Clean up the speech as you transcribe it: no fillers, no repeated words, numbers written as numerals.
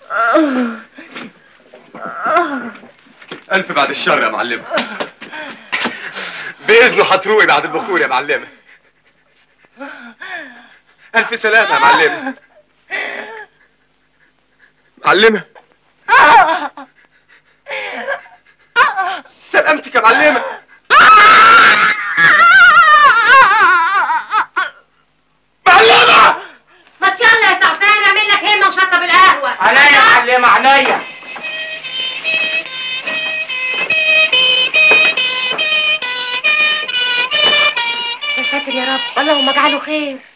ألف بعد الشر يا معلمة. بإذنه هتروقي بعد البخور يا معلمة. ألف سلامة يا معلمة. معلمة سلامتك يا معلمة. معلمة ما يلا يا سعفان اعمل لك همه وشطب القهوه. عليا يا معلمه عليا. يا ساتر يا رب، اللهم اجعله خير.